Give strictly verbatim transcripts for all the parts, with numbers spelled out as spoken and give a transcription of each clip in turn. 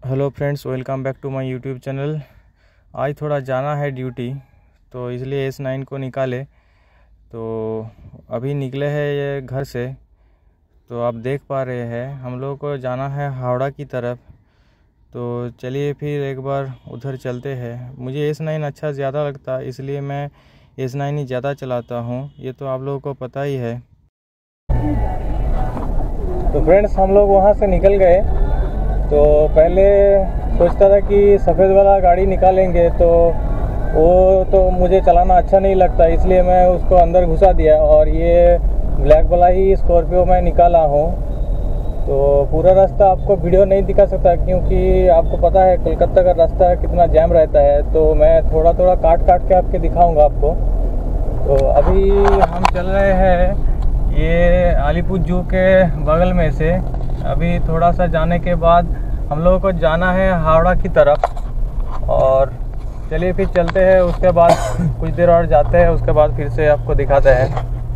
Hello friends, welcome back to my YouTube channel. आज थोड़ा जाना है ड्यूटी, तो इसलिए एस नाइन को निकाले। तो अभी निकले हैं ये घर से, तो आप देख पा रहे हैं हम लोग को जाना है हावड़ा की तरफ। तो चलिए फिर एक बार उधर चलते हैं। मुझे एस नाइन अच्छा ज़्यादा लगता है, इसलिए मैं एस नाइन ही ज़्यादा चलाता हूँ, ये तो आप लोगों को पता ही है। तो फ्रेंड्स, हम लोग वहाँ से निकल गए। तो पहले सोचता था कि सफ़ेद वाला गाड़ी निकालेंगे, तो वो तो मुझे चलाना अच्छा नहीं लगता, इसलिए मैं उसको अंदर घुसा दिया और ये ब्लैक वाला ही स्कॉर्पियो मैं निकाला हूँ। तो पूरा रास्ता आपको वीडियो नहीं दिखा सकता, क्योंकि आपको पता है कलकत्ता का रास्ता कितना जैम रहता है। तो मैं थोड़ा थोड़ा काट काट के आपके दिखाऊंगा आपको। तो अभी हम चल रहे हैं ये अलीपुर जू के बगल में से। अभी थोड़ा सा जाने के बाद हम लोगों को जाना है हावड़ा की तरफ। और चलिए फिर चलते हैं, उसके बाद कुछ देर और जाते हैं, उसके बाद फिर से आपको दिखाते हैं।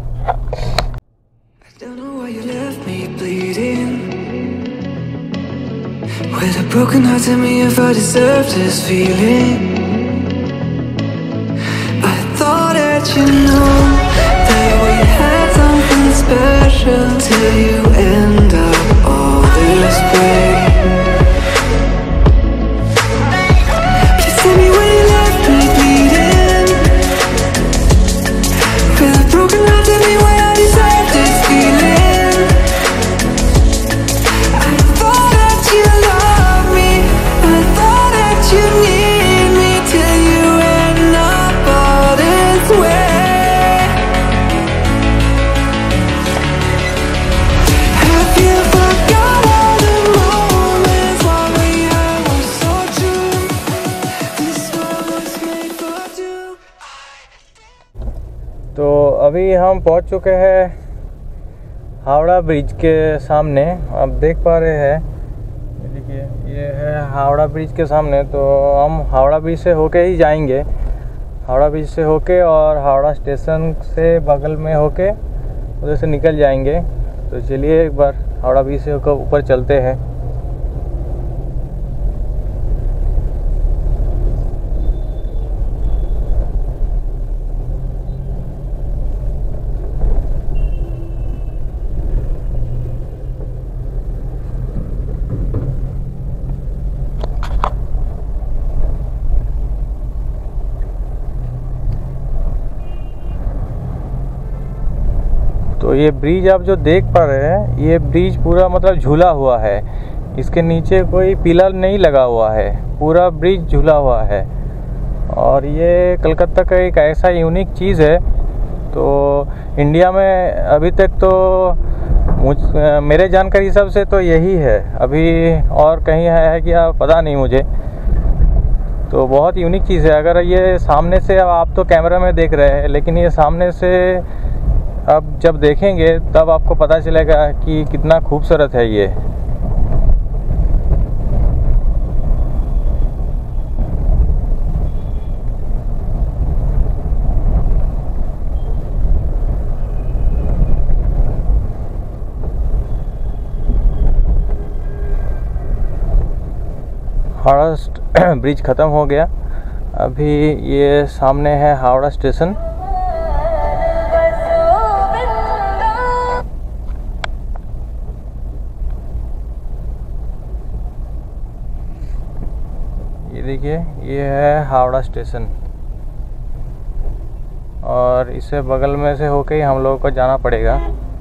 तो अभी हम पहुंच चुके हैं हावड़ा ब्रिज के सामने। आप देख पा रहे हैं, देखिए ये है हावड़ा ब्रिज के सामने। तो हम हावड़ा ब्रिज से होके ही जाएंगे, हावड़ा ब्रिज से होके और हावड़ा स्टेशन से बगल में होके उधर से निकल जाएंगे। तो चलिए एक बार हावड़ा ब्रिज से होकर ऊपर चलते हैं। तो ये ब्रिज आप जो देख पा रहे हैं, ये ब्रिज पूरा मतलब झूला हुआ है। इसके नीचे कोई पिलर नहीं लगा हुआ है, पूरा ब्रिज झूला हुआ है। और ये कलकत्ता का एक ऐसा यूनिक चीज़ है। तो इंडिया में अभी तक तो मुझ मेरे जानकारी हिसाब से तो यही है, अभी और कहीं है क्या पता नहीं मुझे। तो बहुत यूनिक चीज़ है। अगर ये सामने से, आप तो कैमरा में देख रहे हैं, लेकिन ये सामने से अब जब देखेंगे तब आपको पता चलेगा कि कितना खूबसूरत है ये। हावड़ा ब्रिज ख़त्म हो गया। अभी ये सामने है हावड़ा स्टेशन। ये देखिए, ये है हावड़ा स्टेशन और इससे बगल में से होके ही हम लोगों को जाना पड़ेगा।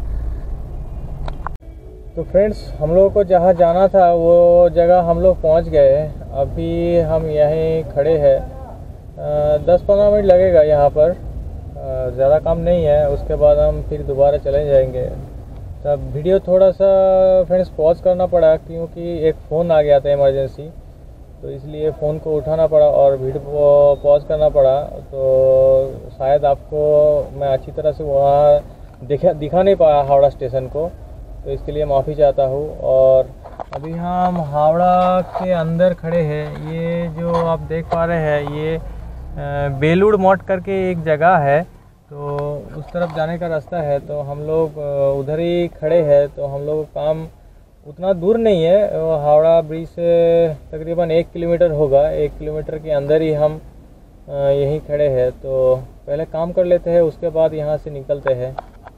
तो फ्रेंड्स, हम लोगों को जहाँ जाना था वो जगह हम लोग पहुँच गए। अभी हम यहीं खड़े हैं, दस पंद्रह मिनट लगेगा यहाँ पर, ज़्यादा काम नहीं है। उसके बाद हम फिर दोबारा चले जाएंगे। तब वीडियो थोड़ा सा फ्रेंड्स पॉज करना पड़ा, क्योंकि एक फ़ोन आ गया था इमरजेंसी, तो इसलिए फ़ोन को उठाना पड़ा और वीडियो पॉज करना पड़ा। तो शायद आपको मैं अच्छी तरह से वहाँ दिखा दिखा नहीं पाया हावड़ा स्टेशन को, तो इसके लिए माफ़ी चाहता हूँ। और अभी हम हावड़ा के अंदर खड़े हैं। ये जो आप देख पा रहे हैं, ये बेलूड़ मठ करके एक जगह है, तो उस तरफ जाने का रास्ता है। तो हम लोग उधर ही खड़े हैं। तो हम लोग काम उतना दूर नहीं है, वो हावड़ा ब्रिज से तकरीबन एक किलोमीटर होगा। एक किलोमीटर के अंदर ही हम यहीं खड़े हैं। तो पहले काम कर लेते हैं, उसके बाद यहाँ से निकलते हैं।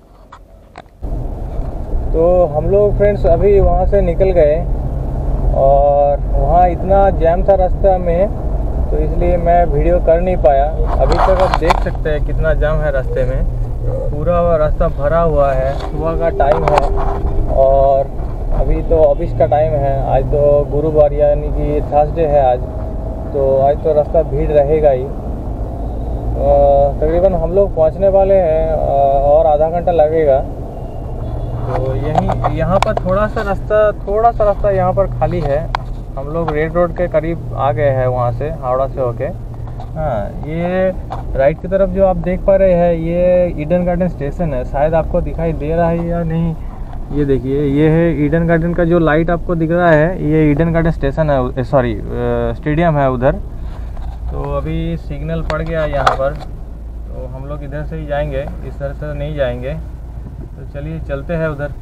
तो हम लोग फ्रेंड्स अभी वहाँ से निकल गए और वहाँ इतना जैम था रास्ता में, तो इसलिए मैं वीडियो कर नहीं पाया। अभी तक आप देख सकते हैं कितना जाम है रास्ते में, पूरा रास्ता भरा हुआ है। सुबह का टाइम है और अभी तो ऑफिस का टाइम है। आज तो गुरुवार यानी कि थर्सडे है आज, तो आज तो रास्ता भीड़ रहेगा ही। तकरीबन हम लोग पहुंचने वाले हैं और आधा घंटा लगेगा। तो यहीं यहाँ पर थोड़ा सा रास्ता थोड़ा सा रास्ता यहाँ पर खाली है। हम लोग रेड रोड के करीब आ गए हैं वहाँ से, हावड़ा से होके। हाँ, ये राइट की तरफ जो आप देख पा रहे हैं ये ईडन गार्डन स्टेशन है। शायद आपको दिखाई दे रहा है या नहीं, ये देखिए, ये है ईडन गार्डन का जो लाइट आपको दिख रहा है, ये ईडन गार्डन स्टेशन है, सॉरी स्टेडियम है उधर। तो अभी सिग्नल पड़ गया यहाँ पर, तो हम लोग इधर से ही जाएंगे, इस तरह से नहीं जाएंगे। तो चलिए चलते हैं उधर।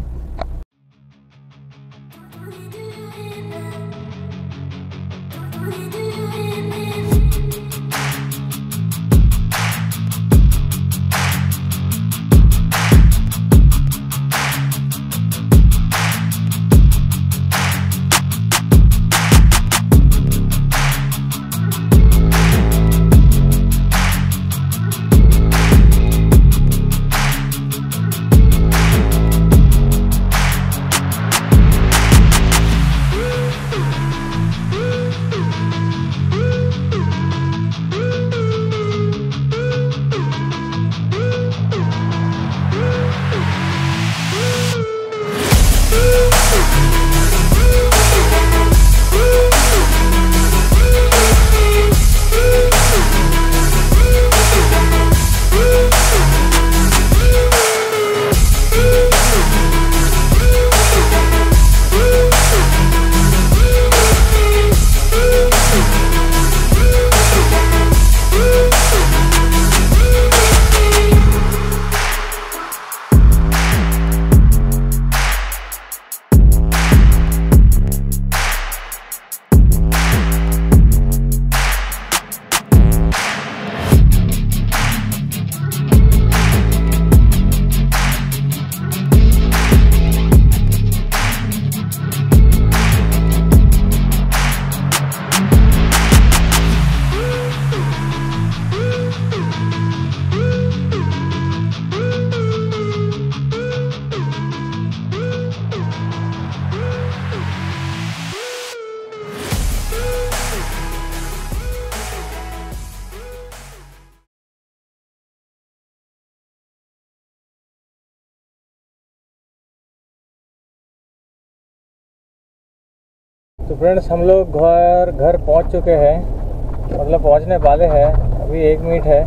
तो फ्रेंड्स हम लोग घर घर पहुंच चुके हैं, मतलब पहुंचने वाले हैं, अभी एक मिनट है।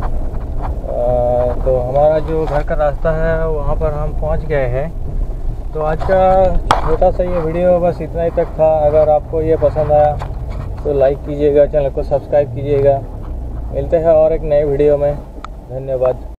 आ, तो हमारा जो घर का रास्ता है वहां पर हम पहुंच गए हैं। तो आज का छोटा सा ये वीडियो बस इतना ही तक था। अगर आपको ये पसंद आया तो लाइक कीजिएगा, चैनल को सब्सक्राइब कीजिएगा। मिलते हैं और एक नए वीडियो में। धन्यवाद।